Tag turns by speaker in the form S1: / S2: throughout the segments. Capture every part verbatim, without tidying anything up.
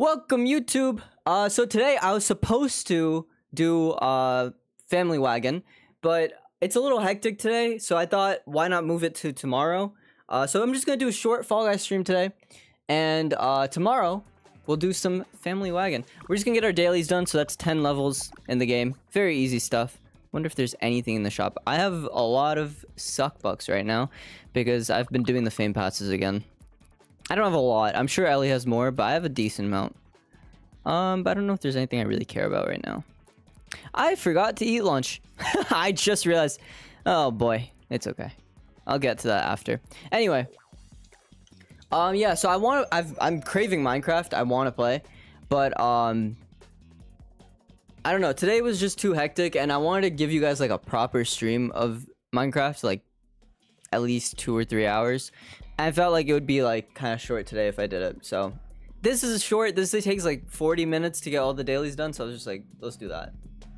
S1: Welcome YouTube. Uh, so today I was supposed to do uh Family Wagon, but it's a little hectic today, so I thought why not move it to tomorrow. Uh, so I'm just gonna do a short Fall Guys stream today, and uh, tomorrow we'll do some Family Wagon. We're just gonna get our dailies done, so that's ten levels in the game. Very easy stuff. Wonder if there's anything in the shop. I have a lot of suck bucks right now because I've been doing the fame passes again. I don't have a lot. I'm sure Ellie has more, but I have a decent amount. Um, but I don't know if there's anything I really care about right now. I forgot to eat lunch. I just realized. Oh boy, it's okay. I'll get to that after. Anyway, um, yeah. So I want to. I've. I'm craving Minecraft. I want to play, but um, I don't know. Today was just too hectic, and I wanted to give you guys like a proper stream of Minecraft, like at least two or three hours. I felt like it would be like kind of short today if I did it. So this is short. This takes like forty minutes to get all the dailies done. So I was just like, let's do that.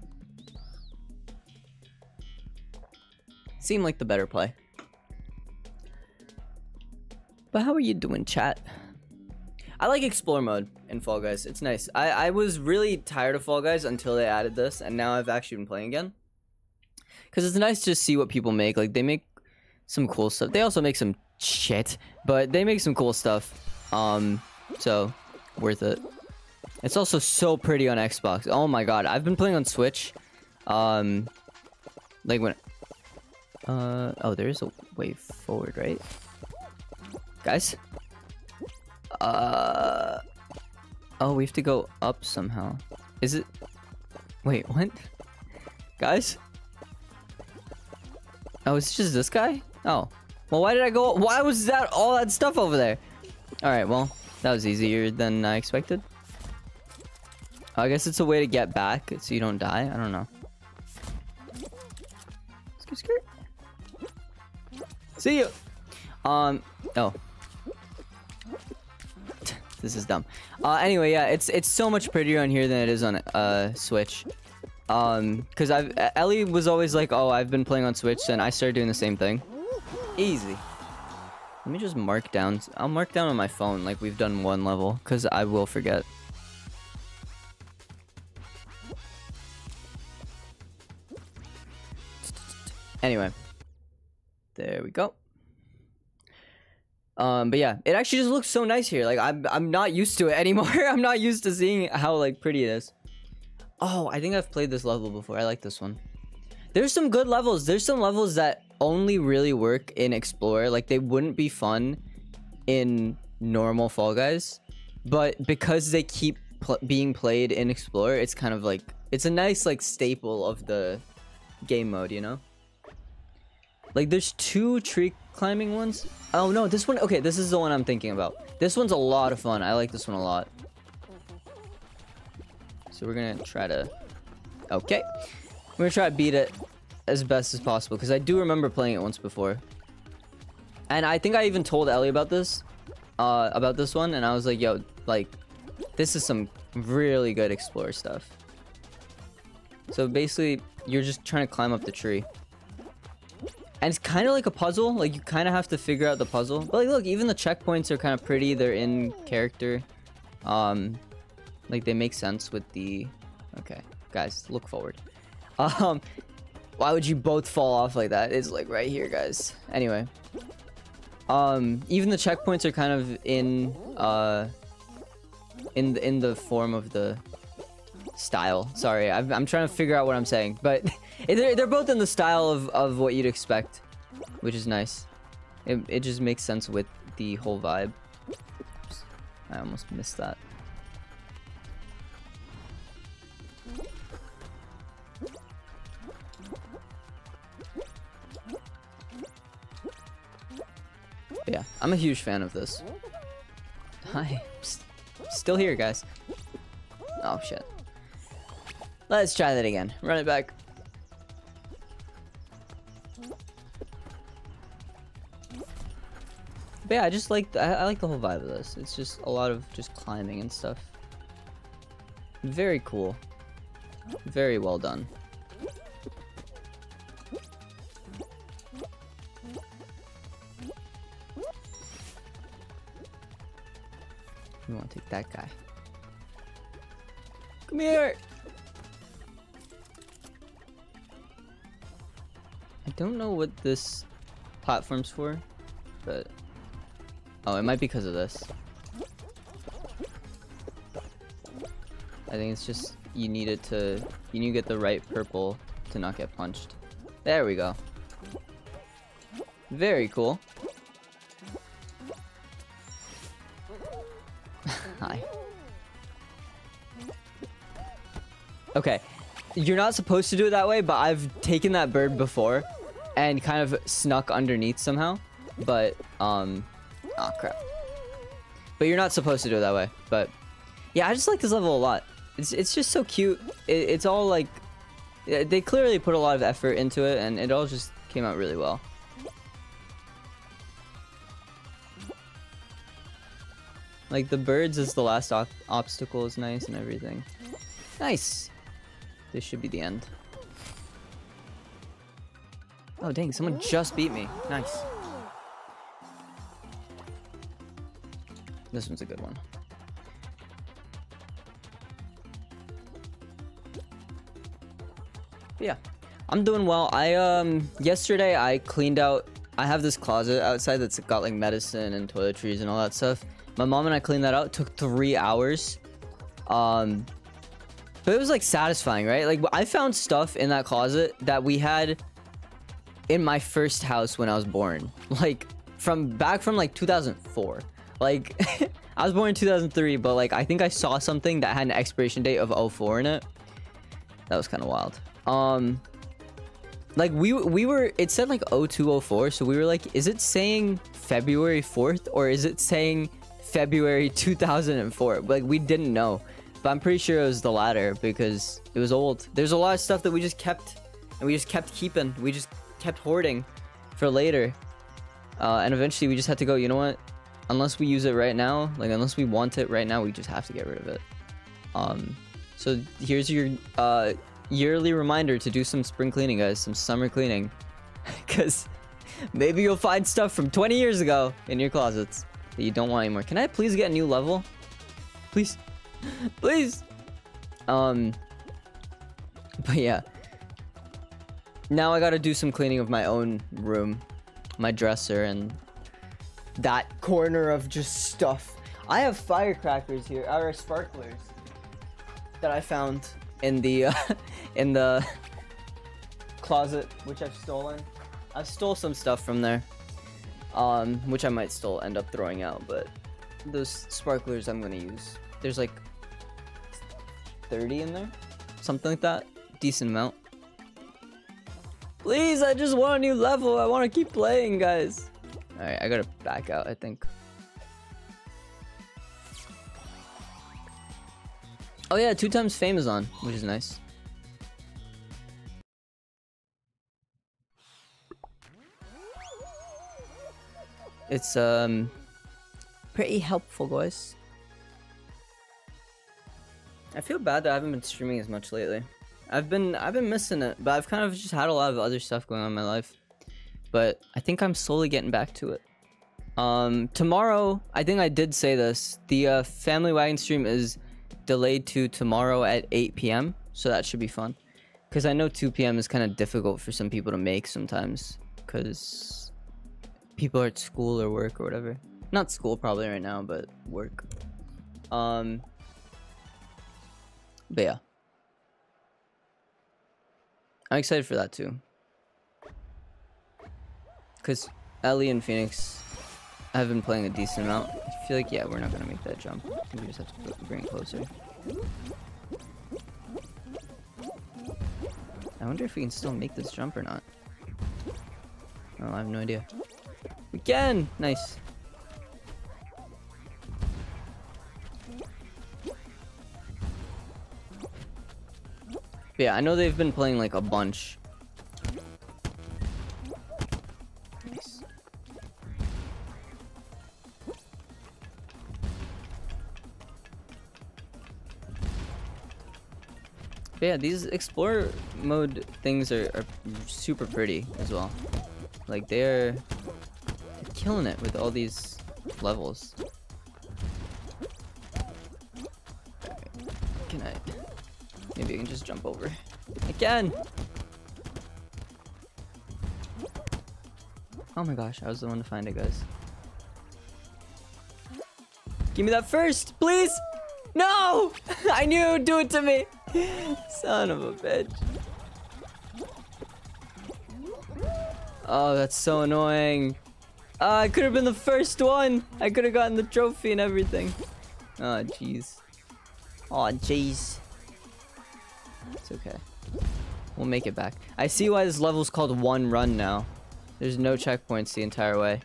S1: Seemed like the better play. But how are you doing, chat? I like explore mode in Fall Guys. It's nice. I, I was really tired of Fall Guys until they added this. And now I've actually been playing again. Because it's nice to see what people make. Like they make some cool stuff. They also make some shit, but they make some cool stuff, um so worth it. It's also so pretty on Xbox. Oh my god, I've been playing on Switch, um like when uh oh, there's a way forward, right guys? Uh oh, we have to go up somehow. Is it? Wait, what? Guys? Oh, it's just this guy? Oh, well, why did I go? Why was that all that stuff over there? All right, well, that was easier than I expected. I guess it's a way to get back so you don't die. I don't know. Skirt, skirt. See you. Um. Oh. This is dumb. Uh. Anyway, yeah, it's it's so much prettier on here than it is on uh Switch. Um. Because I've Ellie was always like, oh, I've been playing on Switch, and I started doing the same thing. Easy. Let me just mark down. I'll mark down on my phone like we've done one level, because I will forget. Anyway. There we go. Um, but yeah, it actually just looks so nice here. Like, I'm, I'm not used to it anymore. I'm not used to seeing how, like, pretty it is. Oh, I think I've played this level before. I like this one. There's some good levels. There's some levels that only really work in Explore. Like, they wouldn't be fun in normal Fall Guys, but because they keep pl being played in Explore, it's kind of like, it's a nice like staple of the game mode, you know? Like, there's two tree climbing ones. Oh no, this one, okay, this is the one I'm thinking about. This one's a lot of fun. I like this one a lot. So we're gonna try to, okay, we're gonna try to beat it as best as possible, because I do remember playing it once before, and I think I even told Ellie about this uh about this one, and I was like, yo, like, this is some really good Explorer stuff. So basically you're just trying to climb up the tree, and it's kind of like a puzzle. Like, you kind of have to figure out the puzzle, but like, look, even the checkpoints are kind of pretty. They're in character, um like they make sense with the, okay guys, look forward. um Why would you both fall off like that? It's like right here, guys. Anyway. Um, even the checkpoints are kind of in, uh... In the, in the form of the style. Sorry, I've, I'm trying to figure out what I'm saying. But they're, they're both in the style of, of what you'd expect. Which is nice. It, it just makes sense with the whole vibe. Oops, I almost missed that. But yeah, I'm a huge fan of this. Hi. St still here, guys. Oh, shit. Let's try that again. Run it back. But yeah, I just like, I, I like the whole vibe of this. It's just a lot of just climbing and stuff. Very cool. Very well done. We want to take that guy. Come here. I don't know what this platform's for, but oh, it might be because of this. I think it's just you need it to you need to get the right purple to not get punched. There we go. Very cool. Hi. Okay, you're not supposed to do it that way, but I've taken that bird before and kind of snuck underneath somehow. But um, oh crap. But you're not supposed to do it that way. But yeah, I just like this level a lot. It's it's just so cute. It, it's all like they clearly put a lot of effort into it, and it all just came out really well. Like the birds as the last op obstacle is nice and everything. Nice. This should be the end. Oh dang! Someone just beat me. Nice. This one's a good one. Yeah, I'm doing well. I um yesterday I cleaned out. I have this closet outside that's got like medicine and toiletries and all that stuff. My mom and I cleaned that out. It took three hours. Um, but it was like satisfying, right? Like I found stuff in that closet that we had in my first house when I was born. Like from back from like two thousand four. Like I was born in two thousand three, but like I think I saw something that had an expiration date of oh four in it. That was kind of wild. Um, like we we were, it said like oh two oh four, so we were like, is it saying February fourth or is it saying February two thousand four? Like we didn't know, but I'm pretty sure it was the latter because it was old. There's a lot of stuff that we just kept and we just kept keeping. We just kept hoarding for later, uh, and eventually we just had to go, you know what? Unless we use it right now, like unless we want it right now, we just have to get rid of it. Um, so here's your uh. yearly reminder to do some spring cleaning, guys, some summer cleaning, because maybe you'll find stuff from twenty years ago in your closets that you don't want anymore. Can I please get a new level? Please. Please. Um, but yeah. Now I gotta do some cleaning of my own room, my dresser, and that corner of just stuff. I have firecrackers here, or sparklers, that I found in the uh, in the closet, which I've stolen. I stole some stuff from there, um, which I might still end up throwing out, but those sparklers I'm gonna use. There's like thirty in there, something like that. Decent amount. Please, I just want a new level. I want to keep playing, guys. All right, I gotta back out, I think. Oh yeah, two times fame is on, which is nice. It's um pretty helpful, guys. I feel bad that I haven't been streaming as much lately. I've been I've been missing it, but I've kind of just had a lot of other stuff going on in my life. But I think I'm slowly getting back to it. Um, tomorrow, I think I did say this. The uh, Family Wagon stream is delayed to tomorrow at eight p m So that should be fun. Because I know two p m is kind of difficult for some people to make sometimes. Because people are at school or work or whatever. Not school probably right now, but work. Um, but yeah. I'm excited for that too. Because Ellie and Phoenix have been playing a decent amount. I feel like, yeah, we're not going to make that jump. I think we just have to bring it closer. I wonder if we can still make this jump or not. Oh, I have no idea. We can! Nice. But yeah, I know they've been playing like a bunch. Nice. But yeah, these Explorer mode things are, are super pretty as well. Like they're, they're killing it with all these levels. Right. Can I? you can just jump over. Again! Oh my gosh, I was the one to find it, guys. Give me that first, please! No! I knew it would do it to me! Son of a bitch. Oh, that's so annoying. Uh, I could have been the first one. I could have gotten the trophy and everything. Oh, jeez. Oh, jeez. It's okay. We'll make it back. I see why this level's called one run now. There's no checkpoints the entire way.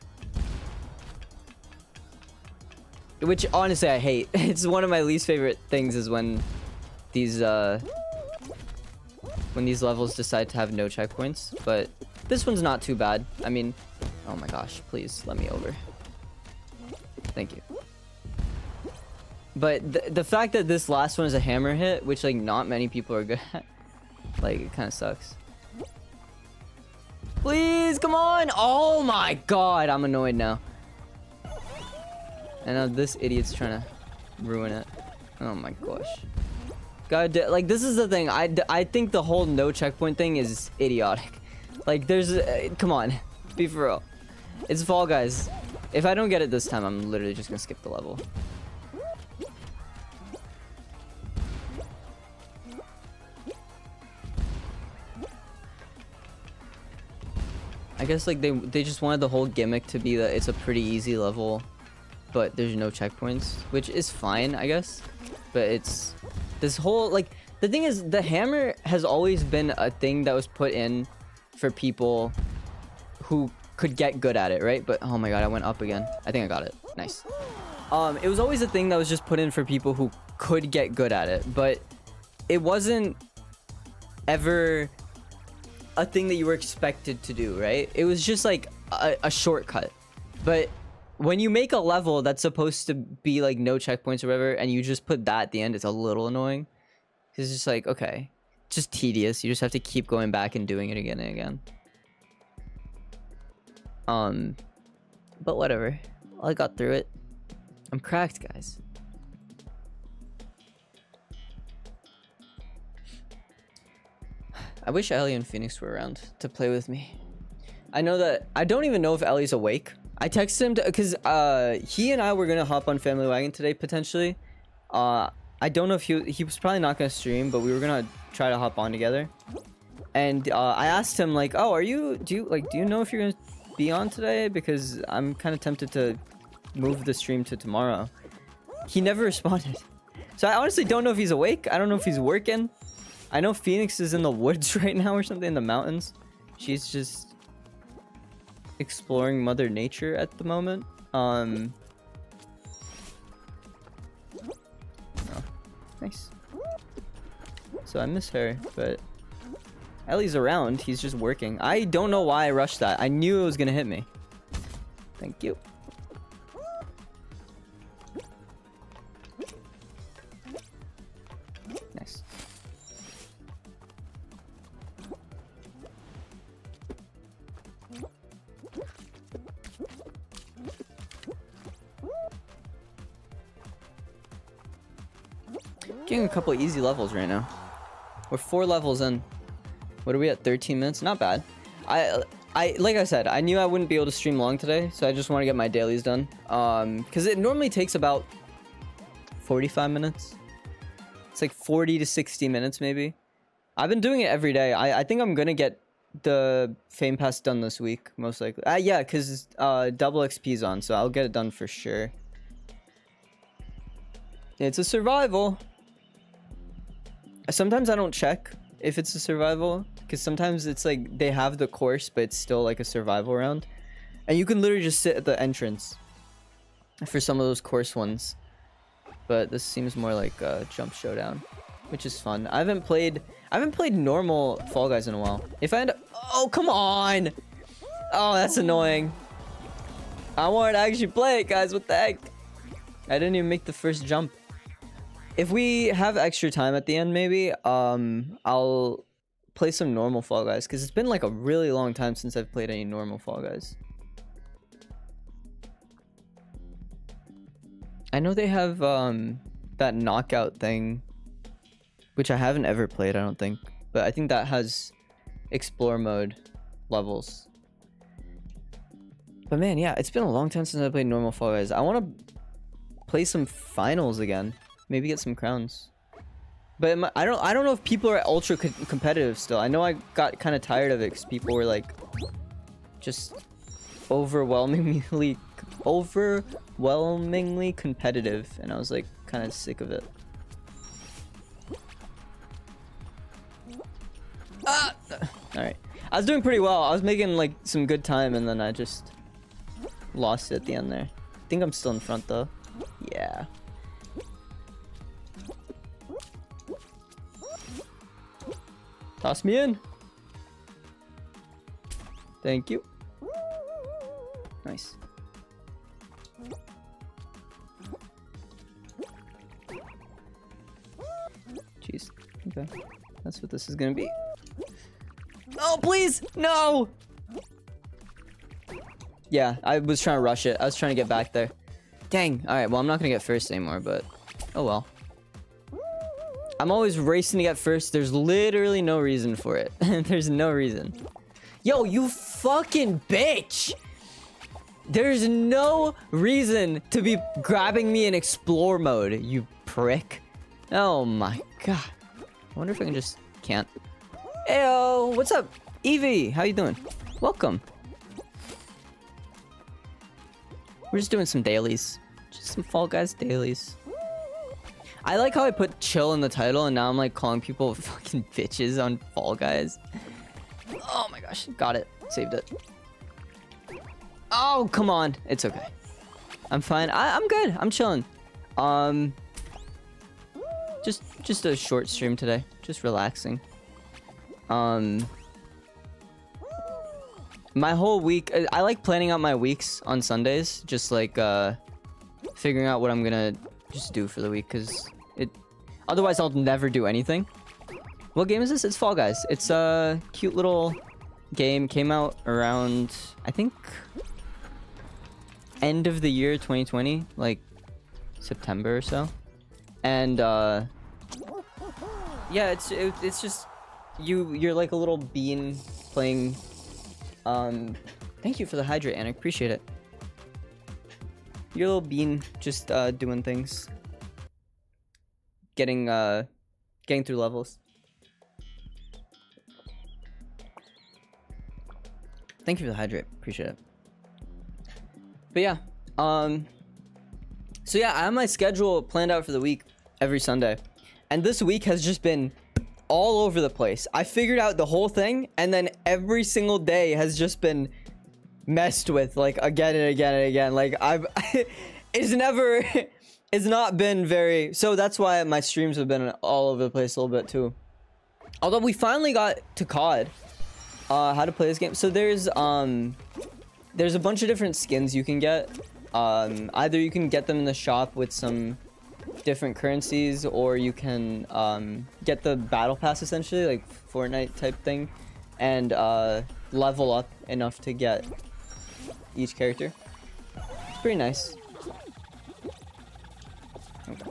S1: Which, honestly, I hate. It's one of my least favorite things is when these, uh... when these levels decide to have no checkpoints. But this one's not too bad. I mean... Oh my gosh, please let me over. Thank you. But th the fact that this last one is a hammer hit, which like not many people are good at, like it kind of sucks. Please, come on! Oh my god, I'm annoyed now. And now this idiot's trying to ruin it. Oh my gosh. God, like this is the thing. I, I think the whole no checkpoint thing is idiotic. Like there's, uh, come on, be for real. It's Fall Guys. If I don't get it this time, I'm literally just gonna skip the level. I guess like they they just wanted the whole gimmick to be that it's a pretty easy level, but there's no checkpoints, which is fine, I guess. But it's this whole like the thing is the hammer has always been a thing that was put in for people who could get good at it, right? But oh my god, I went up again. I think I got it. Nice. Um, it was always a thing that was just put in for people who could get good at it, but it wasn't ever a thing that you were expected to do, right? It was just like a, a shortcut. But when you make a level that's supposed to be like no checkpoints or whatever, and you just put that at the end, it's a little annoying. It's just like, okay, it's just tedious. You just have to keep going back and doing it again and again. Um, but whatever. I got through it. I'm cracked, guys. I wish Ellie and Phoenix were around to play with me. I know that I don't even know if Ellie's awake. I texted him to because uh he and I were gonna hop on Family Wagon today potentially. Uh, I don't know if he he was probably not gonna stream, but we were gonna try to hop on together. And uh, I asked him like, oh, are you do you like do you know if you're gonna be on today, because I'm kind of tempted to move the stream to tomorrow. He never responded, so I honestly don't know if he's awake. I don't know if he's working. I know Phoenix is in the woods right now or something in the mountains. She's just exploring Mother Nature at the moment. Um oh, nice. So I miss her, but Ellie's around. He's just working. I don't know why I rushed that. I knew it was gonna hit me. Thank you. Nice. Getting a couple easy levels right now. We're four levels in. What are we at? thirteen minutes? Not bad. I, I, like I said, I knew I wouldn't be able to stream long today, so I just want to get my dailies done. Um, because it normally takes about forty-five minutes. It's like forty to sixty minutes, maybe. I've been doing it every day. I, I think I'm gonna get the Fame Pass done this week, most likely. Uh, yeah, because uh, double X P's on, so I'll get it done for sure. It's a survival. Sometimes I don't check if it's a survival, because sometimes it's like they have the course, but it's still like a survival round. And you can literally just sit at the entrance for some of those course ones. But this seems more like a jump showdown, which is fun. I haven't played I haven't played normal Fall Guys in a while. If I end up, oh, come on. Oh, that's annoying. I wanted to actually play it, guys. What the heck? I didn't even make the first jump. If we have extra time at the end, maybe, um, I'll play some normal Fall Guys, because it's been like a really long time since I've played any normal Fall Guys. I know they have um, that knockout thing which I haven't ever played, I don't think. But I think that has explore mode levels. But man, yeah, it's been a long time since I played normal Fall Guys. I want to play some finals again. Maybe get some crowns. But am I, I don't I don't know if people are ultra co competitive still. I know I got kind of tired of it because people were like just overwhelmingly overwhelmingly competitive, and I was like kind of sick of it. Ah! All right, I was doing pretty well. I was making like some good time, and then I just lost it at the end there. I think I'm still in front though. Yeah. Toss me in. Thank you. Nice. Jeez. Okay. That's what this is gonna be. Oh, please! No! Yeah, I was trying to rush it. I was trying to get back there. Dang. Alright, well, I'm not gonna get first anymore, but... oh well. I'm always racing to get first. There's literally no reason for it. There's no reason. Yo, you fucking bitch! There's no reason to be grabbing me in explore mode, you prick. Oh my god. I wonder if I can just... can't. Ayo, what's up? Evie, how you doing? Welcome. We're just doing some dailies. Just some Fall Guys dailies. I like how I put chill in the title and now I'm like calling people fucking bitches on Fall Guys. Oh my gosh, got it. Saved it. Oh, come on. It's okay. I'm fine. I I'm good. I'm chilling. Um just just a short stream today. Just relaxing. Um my whole week, I like planning out my weeks on Sundays, just like uh figuring out what I'm gonna just do for the week, because it otherwise I'll never do anything. What game is this? It's Fall Guys. It's a cute little game. Came out around, I think, end of the year twenty twenty, like September or so. And uh yeah, it's it, it's just you you're like a little bean playing. Um thank you for the hydrate, Anik. Appreciate it. You're a little bean, just uh, doing things, getting uh, getting through levels. Thank you for the hydrate, appreciate it. But yeah, um, so yeah, I have my schedule planned out for the week every Sunday, and this week has just been all over the place. I figured out the whole thing, and then every single day has just been messed with, like, again and again and again. Like, I've it's never it's not been very, so that's why my streams have been all over the place a little bit too. Although we finally got to C O D, uh how to play this game. So there's um there's a bunch of different skins you can get. Um either you can get them in the shop with some different currencies, or you can um get the battle pass, essentially like Fortnite type thing, and uh level up enough to get each character. It's pretty nice. Okay.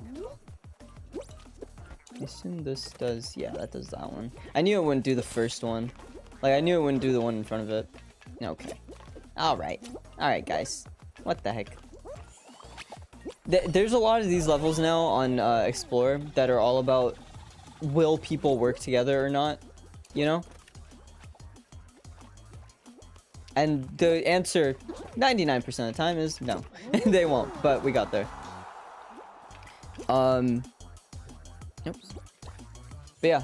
S1: I assume this does, yeah, that does that one. I knew it wouldn't do the first one. Like, I knew it wouldn't do the one in front of it. Okay. Alright. Alright, guys. What the heck? Th there's a lot of these levels now on uh, Explore that are all about will people work together or not, you know? And the answer ninety-nine percent of the time is no. They won't, but we got there. Um, oops. But yeah.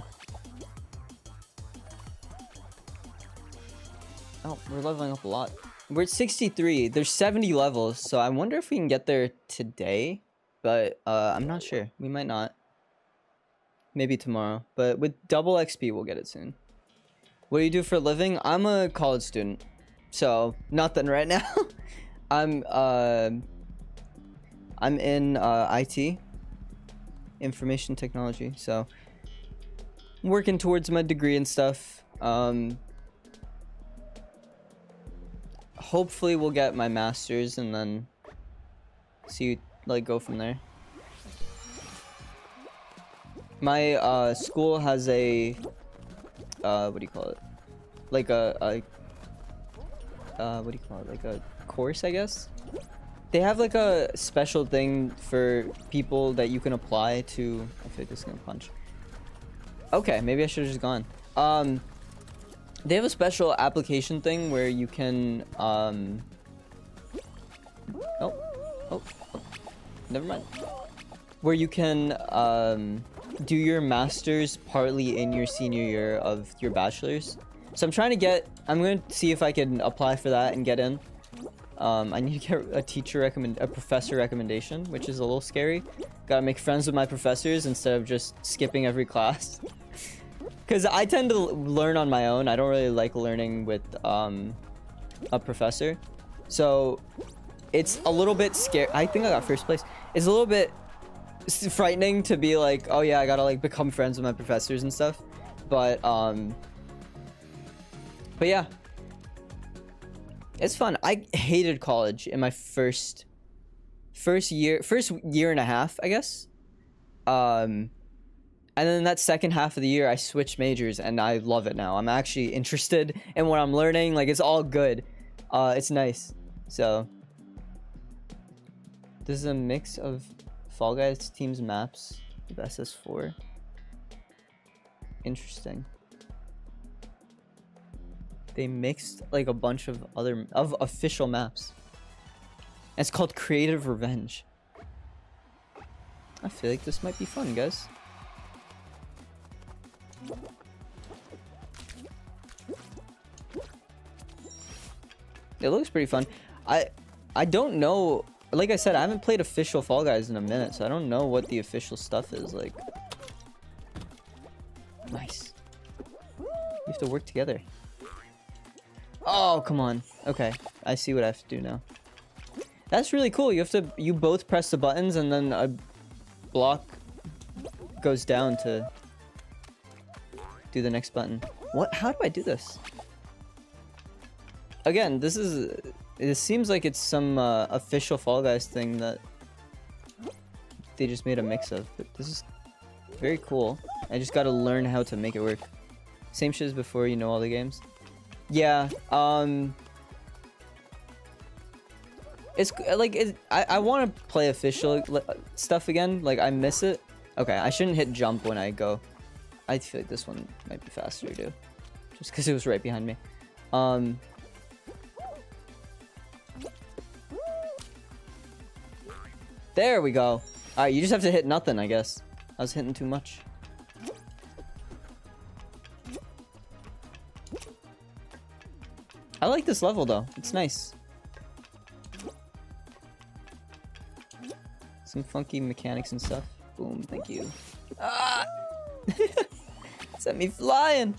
S1: Oh, we're leveling up a lot. We're at sixty-three. There's seventy levels, so I wonder if we can get there today. But uh, I'm not sure. We might not. Maybe tomorrow. But with double X P, we'll get it soon. What do you do for a living? I'm a college student. So, nothing right now. I'm, uh... I'm in, uh, I T. Information technology, so... I'm working towards my degree and stuff. Um... Hopefully we'll get my master's and then... see, like, go from there. My uh, school has a uh, what do you call it? Like a, a uh, what do you call it? Like a course, I guess. They have like a special thing for people that you can apply to. I feel like this is gonna punch. Okay, maybe I should have just gone. Um, they have a special application thing where you can um. Oh, oh, oh. Never mind. Where you can um do your master's partly in your senior year of your bachelor's. So I'm trying to get. I'm gonna see if I can apply for that and get in. Um, I need to get a teacher recommend, a professor recommendation, which is a little scary. Gotta make friends with my professors instead of just skipping every class. Because I tend to learn on my own. I don't really like learning with um, a professor. So it's a little bit scary. I think I got first place. It's a little bit frightening to be like, oh yeah, I gotta like become friends with my professors and stuff. But, um, but yeah. It's fun. I hated college in my first first year first year and a half, I guess. Um and then that second half of the year I switched majors and I love it now. I'm actually interested in what I'm learning. Like it's all good. Uh it's nice. So this is a mix of Fall Guys teams maps of S S four. Interesting. They mixed like a bunch of other of official maps. And it's called Creative Revenge. I feel like this might be fun, guys. It looks pretty fun. I I don't know. Like I said, I haven't played official Fall Guys in a minute, so I don't know what the official stuff is like. Nice. You have to work together. Oh, come on. Okay, I see what I have to do now. That's really cool. You have to, you both press the buttons and then a block goes down to do the next button. What? How do I do this? Again, this is, it seems like it's some uh, official Fall Guys thing that they just made a mix of, but this is very cool. I just gotta learn how to make it work. Same shit as before, you know all the games. Yeah, um... It's, like, it, I, I want to play official stuff again. Like, I miss it. Okay, I shouldn't hit jump when I go. I feel like this one might be faster, too. Just because it was right behind me. Um... There we go. Alright, you just have to hit nothing, I guess. I was hitting too much. I like this level though. It's nice. Some funky mechanics and stuff. Boom, thank you. Ah! Sent me flying.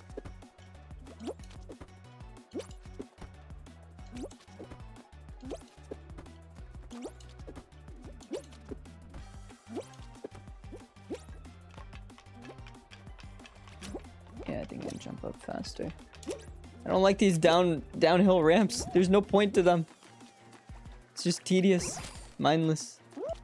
S1: Yeah, I think I can jump up faster. I don't like these down downhill ramps. There's no point to them. It's just tedious, mindless.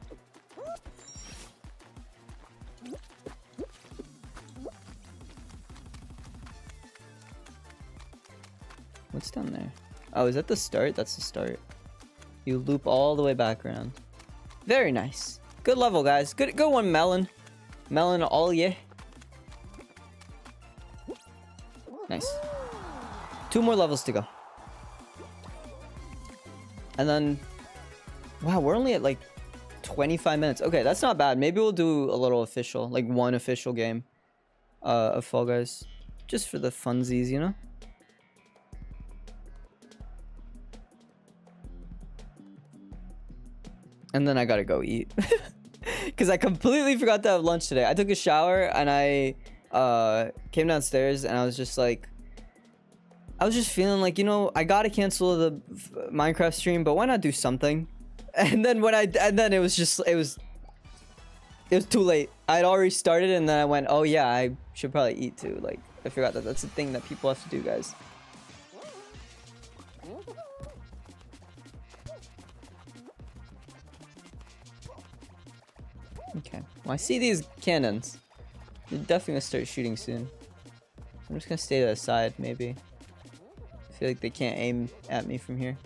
S1: What's down there? Oh, is that the start? That's the start. You loop all the way back around. Very nice. Good level, guys. Good, good one, Melon. Melon, all yeah. Nice. Two more levels to go. And then... Wow, we're only at like twenty-five minutes. Okay, that's not bad. Maybe we'll do a little official, like one official game uh, of Fall Guys. Just for the funsies, you know? And then I gotta go eat. Because I completely forgot to have lunch today. I took a shower and I uh, came downstairs and I was just like... I was just feeling like, you know, I gotta cancel the Minecraft stream, but why not do something? And then when I... And then it was just... It was... It was too late. I'd already started and then I went, oh yeah, I should probably eat too. Like, I forgot that that's a thing that people have to do, guys. Okay. Well, I see these cannons. You're definitely gonna start shooting soon. I'm just gonna stay to the side, maybe. I feel like they can't aim at me from here.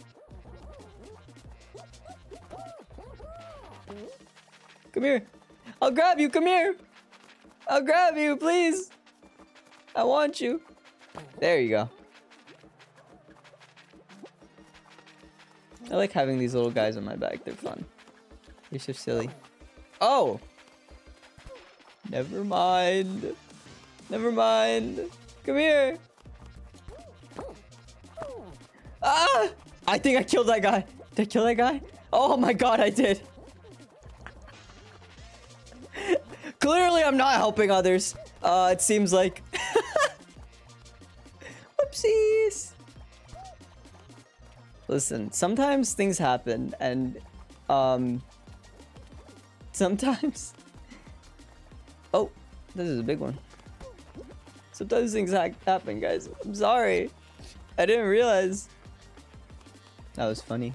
S1: Come here. I'll grab you. Come here. I'll grab you, please. I want you. There you go. I like having these little guys on my back. They're fun. They're so silly. Oh! Never mind. Never mind. Come here. Ah! I think I killed that guy. Did I kill that guy? Oh my god, I did. Clearly, I'm not helping others. Uh, it seems like. Whoopsies. Listen, sometimes things happen, and um, sometimes. Oh, this is a big one. Sometimes things ha happen, guys. I'm sorry. I didn't realize. That was funny.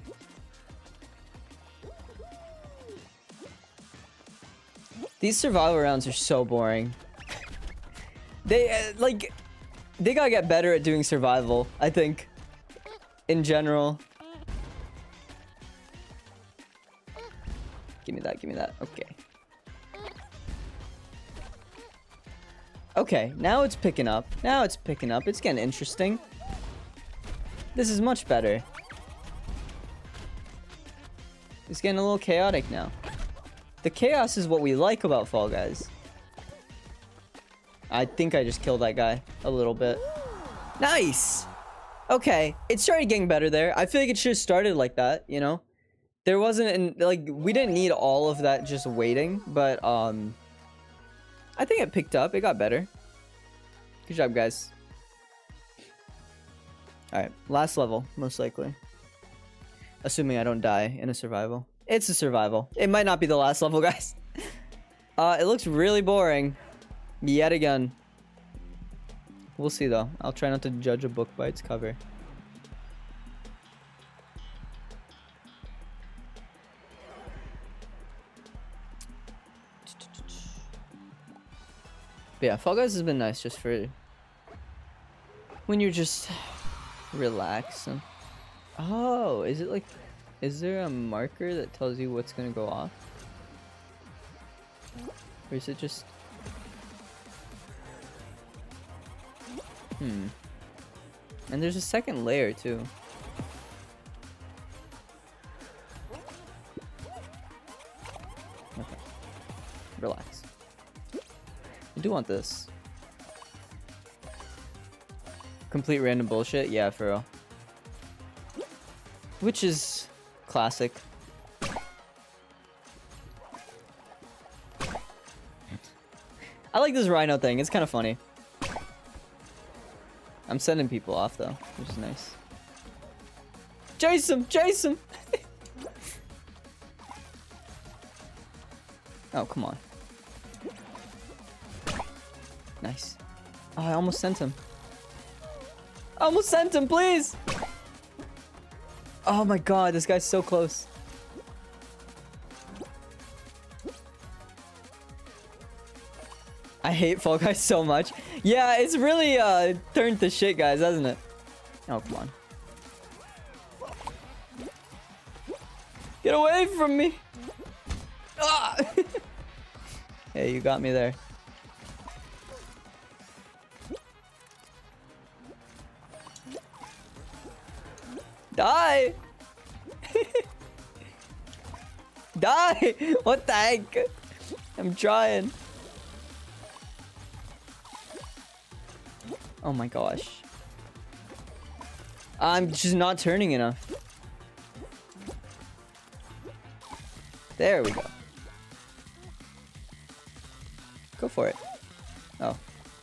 S1: These survival rounds are so boring. They, uh, like, they gotta get better at doing survival, I think. In general. Give me that, give me that. Okay. Okay, now it's picking up. Now it's picking up. It's getting interesting. This is much better. It's getting a little chaotic now. The chaos is what we like about Fall Guys. I think I just killed that guy a little bit. Nice! Okay, it started getting better there. I feel like it should have started like that, you know? There wasn't, an, like, we didn't need all of that just waiting, but, um... I think it picked up. It got better. Good job, guys. Alright, last level, most likely. Assuming I don't die in a survival. It's a survival. It might not be the last level, guys. Uh, it looks really boring. Yet again. We'll see, though. I'll try not to judge a book by its cover. But yeah, Fall Guys has been nice just for when you're just relaxing. Oh, is it like... Is there a marker that tells you what's gonna go off? Or is it just... Hmm. And there's a second layer too. Okay. Relax. I do want this. Complete random bullshit? Yeah, for real. Which is... classic. I like this rhino thing. It's kind of funny. I'm sending people off though, which is nice. Chase him! Chase him! Oh, come on. Nice. Oh, I almost sent him. I almost sent him, please! Oh my god, this guy's so close. I hate Fall Guys so much. Yeah, it's really uh turned to shit, guys, hasn't it? Oh, come on. Get away from me! Ah! Hey, you got me there. Die! Die! What the heck? I'm trying. Oh my gosh. I'm just not turning enough. There we go. Go for it. Oh.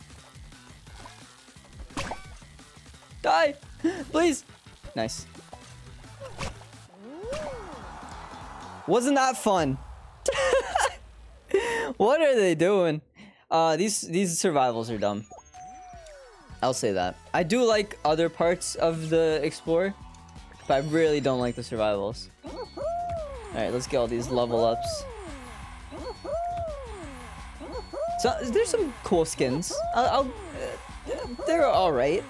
S1: Die! Please! Nice. Wasn't that fun? What are they doing? Uh, these these survivals are dumb. I'll say that. I do like other parts of the explore, but I really don't like the survivals. Alright, let's get all these level ups. So there's some cool skins. I'll, I'll uh, they're all right.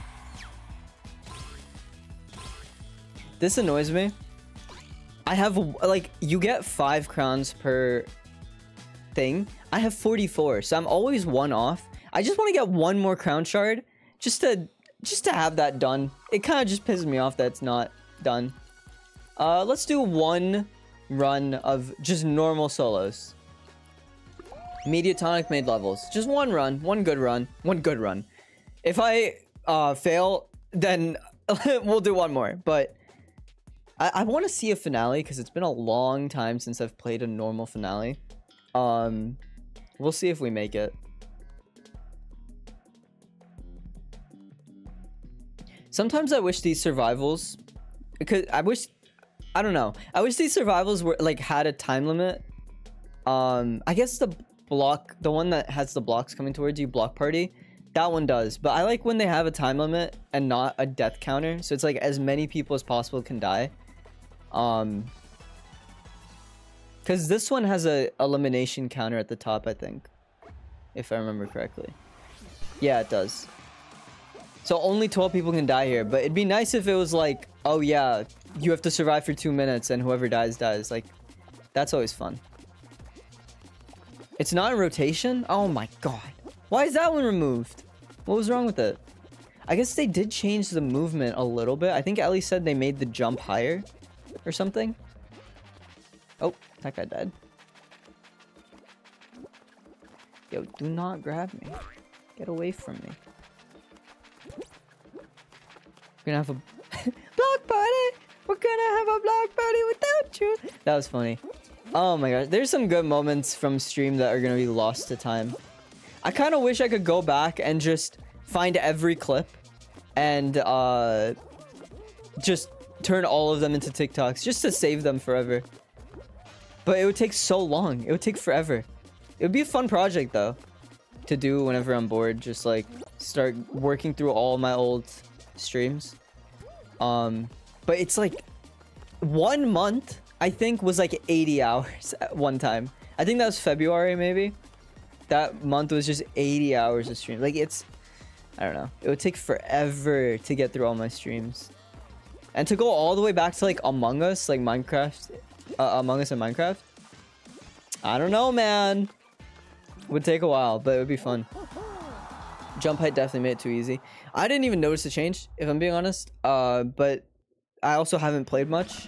S1: This annoys me. I have like you get five crowns per thing. I have forty-four, so I'm always one off. I just want to get one more crown shard just to just to have that done. It kind of just pisses me off that it's not done. Uh, let's do one run of just normal solos. Mediatonic made levels. Just one run. One good run. One good run. If I uh, fail, then we'll do one more. But I, I want to see a finale because it's been a long time since I've played a normal finale. Um, we'll see if we make it. Sometimes I wish these survivals, because I wish, I don't know. I wish these survivals were like had a time limit. Um, I guess the block, the one that has the blocks coming towards you, block party, that one does. But I like when they have a time limit and not a death counter. So it's like as many people as possible can die. Um, because this one has a elimination counter at the top, I think, if I remember correctly. Yeah, it does. So only twelve people can die here, but it'd be nice if it was like, oh yeah, you have to survive for two minutes and whoever dies, dies. Like, that's always fun. It's not in rotation? Oh my god. Why is that one removed? What was wrong with it? I guess they did change the movement a little bit. I think Ellie said they made the jump higher or something. Oh, that guy died. Yo, do not grab me. Get away from me. We're gonna have a block party. We're gonna have a block party without you. That was funny. Oh my gosh, there's some good moments from stream that are gonna be lost to time. I kind of wish I could go back and just find every clip and uh, just turn all of them into TikToks just to save them forever. But it would take so long. It would take forever. It would be a fun project though to do whenever I'm bored. Just like start working through all my old streams. Um, but it's like one month, I think, was like eighty hours at one time. I think that was February, maybe. That month was just eighty hours of stream. Like, it's, I don't know. It would take forever to get through all my streams. And to go all the way back to like Among Us, like Minecraft, uh, Among Us and Minecraft. I don't know, man. Would take a while, but it would be fun. Jump height definitely made it too easy. I didn't even notice the change, if I'm being honest. Uh, but I also haven't played much.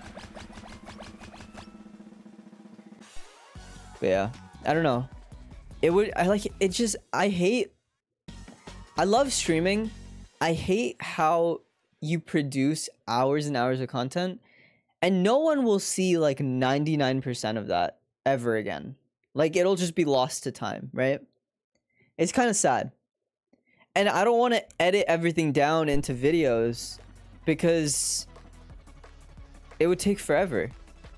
S1: But yeah, I don't know. It would, I like, it just, I hate, I love streaming. I hate how you produce hours and hours of content and no one will see like ninety-nine percent of that ever again. Like, it'll just be lost to time, right? It's kind of sad. And I don't want to edit everything down into videos because it would take forever.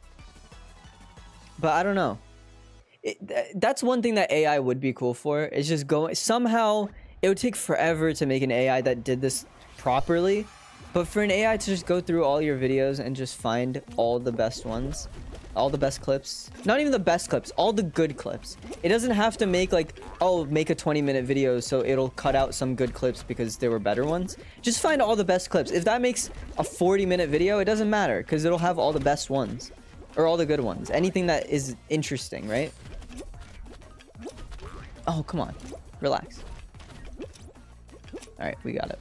S1: But I don't know. It, th that's one thing that A I would be cool for. Is just going, somehow it would take forever to make an A I that did this properly. But for an A I to just go through all your videos and just find all the best ones, all the best clips, not even the best clips, all the good clips. It doesn't have to make like, oh, make a twenty minute video so it'll cut out some good clips because there were better ones. Just find all the best clips. If that makes a forty minute video, it doesn't matter because it'll have all the best ones or all the good ones. Anything that is interesting, right? Oh, come on. Relax. All right, we got it.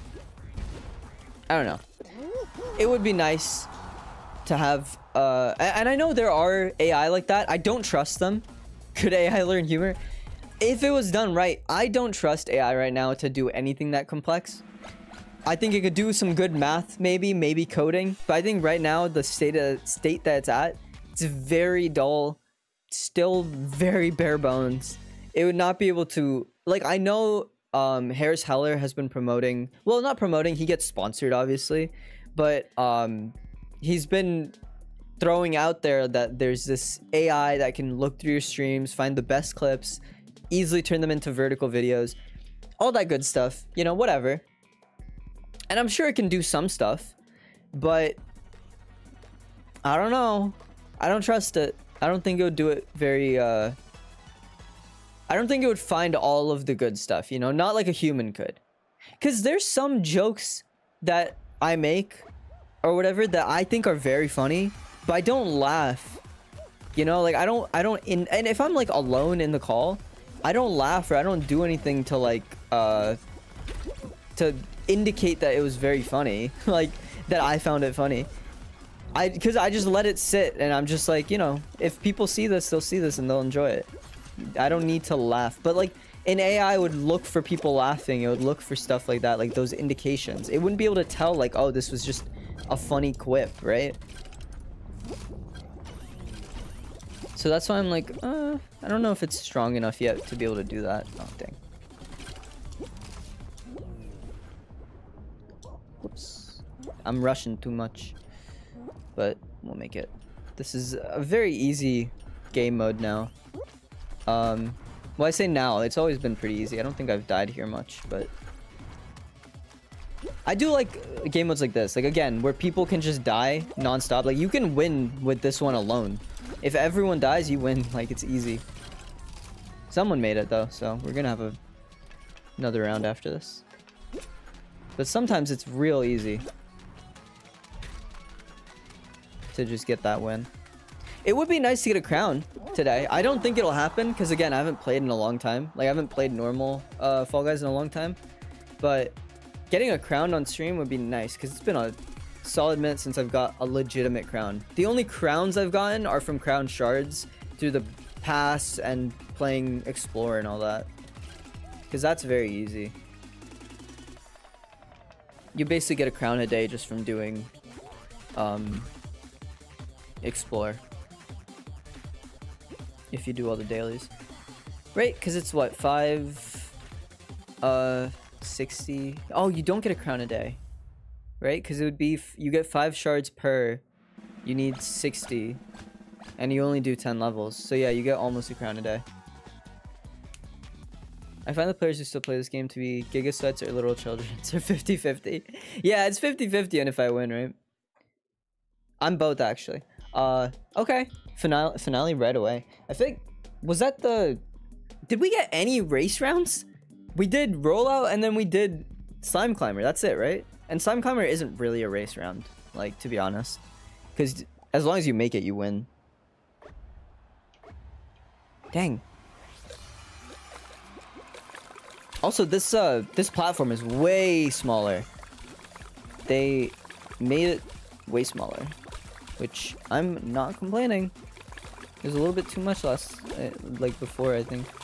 S1: I don't know. It would be nice to have, uh, and I know there are A I like that. I don't trust them. Could A I learn humor? If it was done right, I don't trust A I right now to do anything that complex. I think it could do some good math, maybe, maybe coding. But I think right now, the state of, state that it's at, it's very dull, still very bare bones. It would not be able to, like, I know um, Harris Heller has been promoting, well, not promoting, he gets sponsored, obviously. But um, he's been throwing out there that there's this A I that can look through your streams, find the best clips, easily turn them into vertical videos, all that good stuff, you know, whatever. And I'm sure it can do some stuff, but I don't know. I don't trust it. I don't think it would do it very, uh, I don't think it would find all of the good stuff, you know, not like a human could. Because there's some jokes that I make or whatever that I think are very funny, but I don't laugh. You know, like I don't, I don't, in, and if I'm like alone in the call, I don't laugh or I don't do anything to like, uh, to indicate that it was very funny, like that I found it funny. I, because I just let it sit and I'm just like, you know, if people see this, they'll see this and they'll enjoy it. I don't need to laugh, but like an A I would look for people laughing. It would look for stuff like that, like those indications. It wouldn't be able to tell like, oh, this was just a funny quip, right? So that's why I'm like, uh, I don't know if it's strong enough yet to be able to do that. Oh, dang. Whoops. I'm rushing too much. But we'll make it. This is a very easy game mode now. Um, well, I say now. It's always been pretty easy. I don't think I've died here much, but... I do like game modes like this. Like, again, where people can just die non-stop. Like, you can win with this one alone. If everyone dies, you win. Like, it's easy. Someone made it, though, so we're gonna have a another round after this. But sometimes it's real easy to just get that win. It would be nice to get a crown today. I don't think it'll happen, because, again, I haven't played in a long time. Like, I haven't played normal uh, Fall Guys in a long time. But getting a crown on stream would be nice, because it's been a solid minute since I've got a legitimate crown. The only crowns I've gotten are from crown shards through the pass and playing Explorer and all that, because that's very easy. You basically get a crown a day just from doing um, Explore, if you do all the dailies, right? Because it's what, five uh sixty. Oh, you don't get a crown a day, right? Because it would be f you get five shards per, you need sixty, and you only do ten levels, so yeah, you get almost a crown a day. I find the players who still play this game to be giga sweats or literal children. So fifty fifty. Yeah, it's fifty fifty and if I win, right? I'm both, actually. Uh, okay. Finale, finale right away. I think, was that the... Did we get any race rounds? We did rollout and then we did slime climber. That's it, right? And slime climber isn't really a race round, like, to be honest. Because as long as you make it, you win. Dang. Also, this uh this platform is way smaller. They made it way smaller, which I'm not complaining. There's a little bit too much less, uh, like before, I think.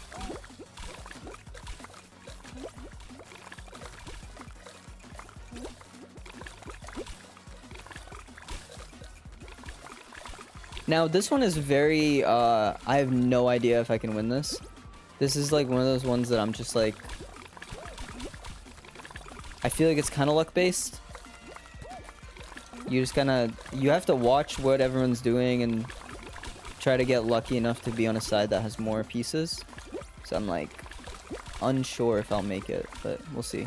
S1: Now, this one is very, uh, I have no idea if I can win this. This is like one of those ones that I'm just like, I feel like it's kind of luck based. You just kind of, you have to watch what everyone's doing and try to get lucky enough to be on a side that has more pieces. So I'm like unsure if I'll make it, but we'll see.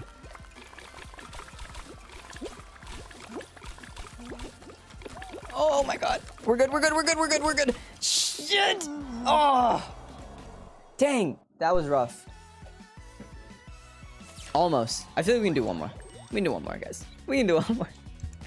S1: Oh my god. We're good, we're good, we're good, we're good, we're good. Shit! Oh! Dang, that was rough. Almost. I feel like we can do one more. We can do one more, guys. We can do one more.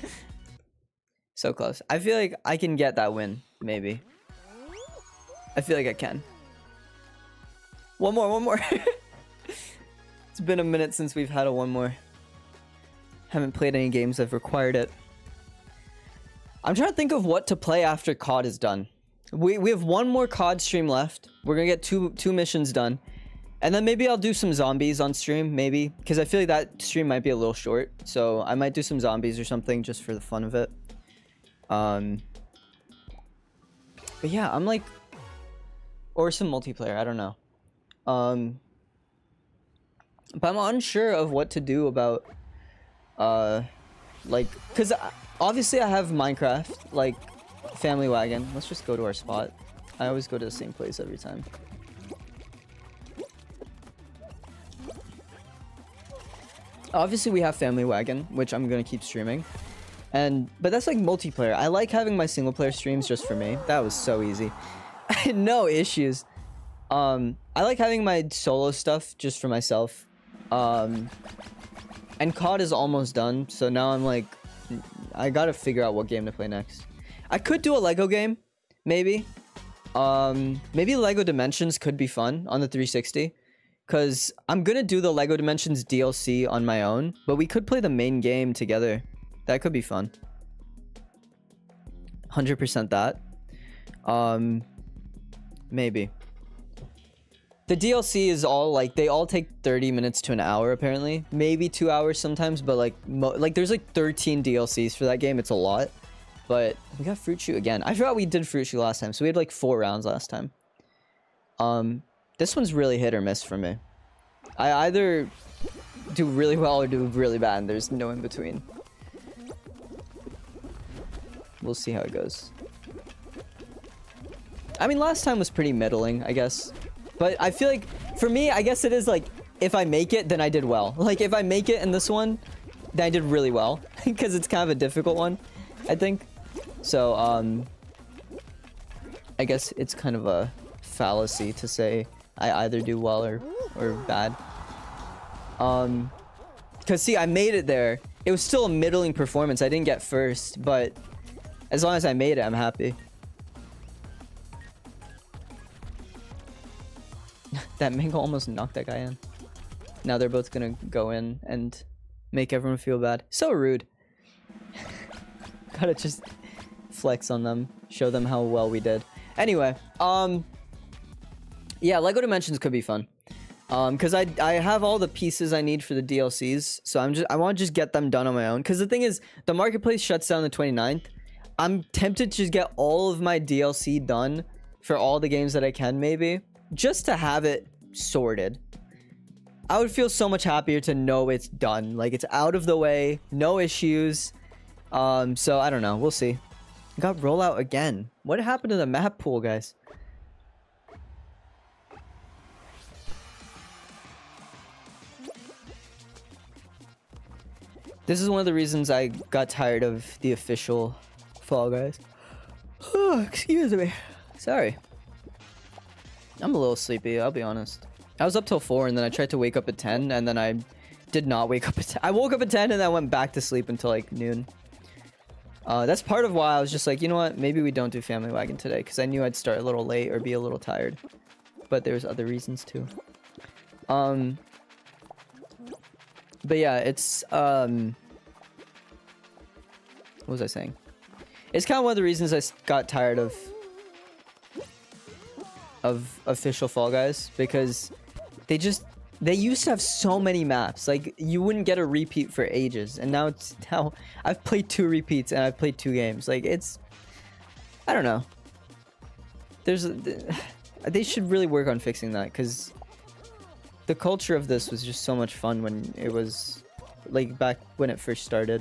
S1: So close. I feel like I can get that win, maybe. I feel like I can. One more, one more. It's been a minute since we've had a one more. Haven't played any games that have required it. I'm trying to think of what to play after C O D is done. We, we have one more C O D stream left. We're gonna get two two missions done. And then maybe I'll do some zombies on stream, maybe. Because I feel like that stream might be a little short. So I might do some zombies or something just for the fun of it. Um, but yeah, I'm like... Or some multiplayer, I don't know. Um, but I'm unsure of what to do about... Uh, like... Because obviously I have Minecraft, like... Family wagon. Let's just go to our spot. I always go to the same place every time. Obviously we have family wagon, which I'm gonna keep streaming. And but that's like multiplayer. I like having my single player streams just for me. That was so easy. I had no issues. Um I like having my solo stuff just for myself. Um, and C O D is almost done, so now I'm like, I gotta figure out what game to play next. I could do a Lego game, maybe. Um, maybe Lego Dimensions could be fun on the three sixty. Because I'm gonna do the Lego Dimensions D L C on my own, but we could play the main game together. That could be fun. one hundred percent that. Um, maybe. The D L C is all like, they all take thirty minutes to an hour apparently. Maybe two hours sometimes, but like, mo like there's like thirteen D L Cs for that game. It's a lot. But we got Fruit Shoot again. I forgot we did Fruit Shoot last time, so we had like four rounds last time. Um, this one's really hit or miss for me. I either do really well or do really bad, and there's no in between. We'll see how it goes. I mean, last time was pretty middling, I guess. But I feel like, for me, I guess it is like, if I make it, then I did well. Like, if I make it in this one, then I did really well. Because it's kind of a difficult one, I think. So, um... I guess it's kind of a fallacy to say I either do well or, or bad. Um... Because, see, I made it there. It was still a middling performance. I didn't get first, but... as long as I made it, I'm happy. That mango almost knocked that guy in. Now they're both gonna go in and make everyone feel bad. So rude. Gotta just flex on them. Show them how well we did. Anyway, um... yeah, Lego Dimensions could be fun. Um, because I, I have all the pieces I need for the D L Cs. So I'm just, I want to just get them done on my own. Because the thing is, the marketplace shuts down the twenty-ninth. I'm tempted to just get all of my D L C done for all the games that I can, maybe. Just to have it sorted. I would feel so much happier to know it's done. Like, it's out of the way. No issues. Um, so, I don't know. We'll see. Got rollout again. What happened to the map pool, guys? This is one of the reasons I got tired of the official Fall Guys. Oh, excuse me. Sorry. I'm a little sleepy, I'll be honest. I was up till four and then I tried to wake up at ten and then I did not wake up at ten. I woke up at ten and then I went back to sleep until like noon. Uh, that's part of why I was just like, you know what? Maybe we don't do Family Wagon today because I knew I'd start a little late or be a little tired. But there's other reasons too. Um, but yeah, it's... Um, what was I saying? It's kind of one of the reasons I got tired of of official Fall Guys, because they just they used to have so many maps. Like, you wouldn't get a repeat for ages, and now it's now I've played two repeats and I've played two games. Like, it's, I don't know. There's a, they should really work on fixing that, because the culture of this was just so much fun when it was like back when it first started.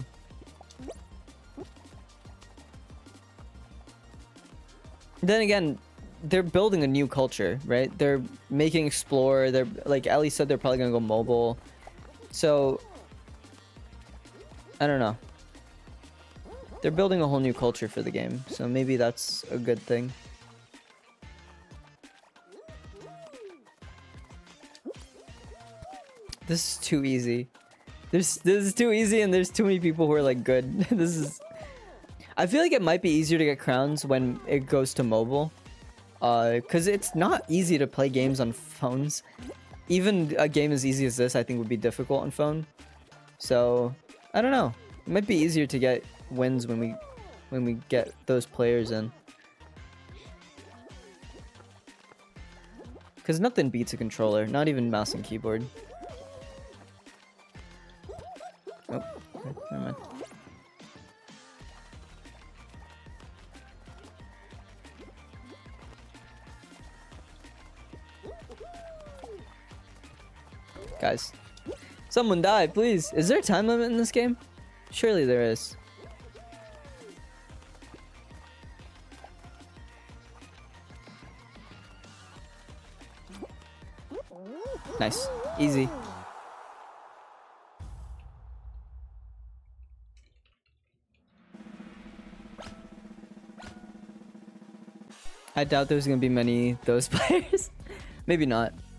S1: Then again, they're building a new culture, right? They're making Explorer. They're, like Ellie said, they're probably gonna go mobile. So, I don't know. They're building a whole new culture for the game, so maybe that's a good thing. This is too easy. This this is too easy, and there's too many people who are like good. This is. I feel like it might be easier to get crowns when it goes to mobile. Uh, because it's not easy to play games on phones. Even a game as easy as this, I think, would be difficult on phone. So, I don't know. It might be easier to get wins when we, when we get those players in. Because nothing beats a controller, not even mouse and keyboard. Oh, okay, never mind. Guys, someone died, please. Is there a time limit in this game? Surely there is. Nice. Easy. I doubt there's gonna be many those players. Maybe not.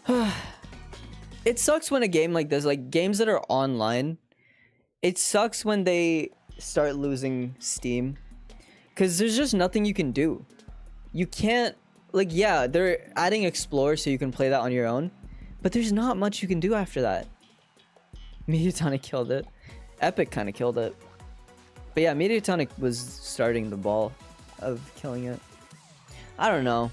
S1: It sucks when a game like this, like games that are online, it sucks when they start losing steam. Because there's just nothing you can do. You can't, like, yeah, they're adding Explore so you can play that on your own. But there's not much you can do after that. Mediatonic killed it. Epic kind of killed it. But yeah, Mediatonic was starting the ball of killing it. I don't know.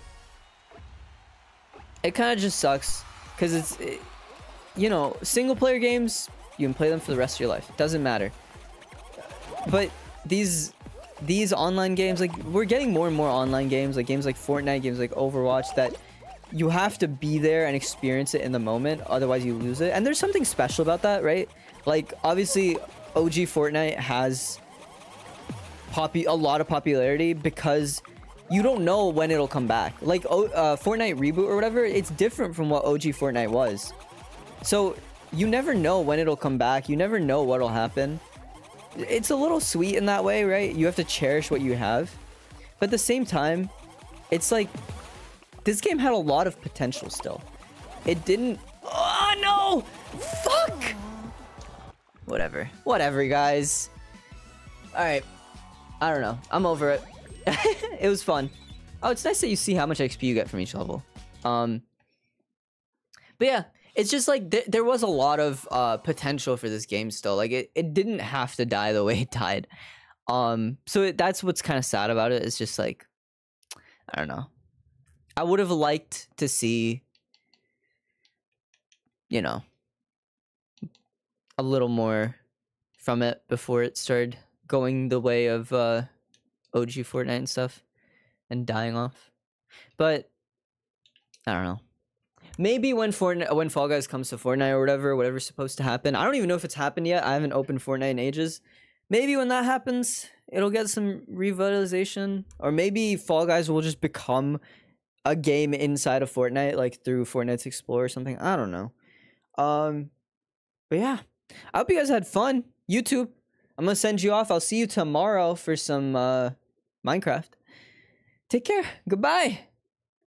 S1: It kind of just sucks. Because it's, it, you know, single player games, you can play them for the rest of your life. It doesn't matter. But these these online games, like, we're getting more and more online games, like games like Fortnite, games like Overwatch, that you have to be there and experience it in the moment, otherwise you lose it. And there's something special about that, right? Like, obviously, O G Fortnite has popu- a lot of popularity because you don't know when it'll come back. Like, o uh, Fortnite Reboot or whatever, it's different from what O G Fortnite was. So, you never know when it'll come back. You never know what'll happen. It's a little sweet in that way, right? You have to cherish what you have. But at the same time, it's like, this game had a lot of potential still. It didn't... Oh, no! Fuck! Whatever. Whatever, guys. Alright. I don't know. I'm over it. It was fun. Oh, it's nice that you see how much X P you get from each level. Um, but yeah, it's just like th there was a lot of uh, potential for this game still. Like it, it didn't have to die the way it died. Um, so it, that's what's kind of sad about it. It's just like, I don't know. I would have liked to see, you know, a little more from it before it started going the way of uh, O G Fortnite and stuff and dying off. But I don't know. Maybe when Fortnite, when Fall Guys comes to Fortnite or whatever, whatever's supposed to happen. I don't even know if it's happened yet. I haven't opened Fortnite in ages. Maybe when that happens, it'll get some revitalization. Or maybe Fall Guys will just become a game inside of Fortnite, like through Fortnite's Explorer or something. I don't know. Um, but yeah, I hope you guys had fun. YouTube, I'm gonna send you off. I'll see you tomorrow for some uh, Minecraft. Take care. Goodbye.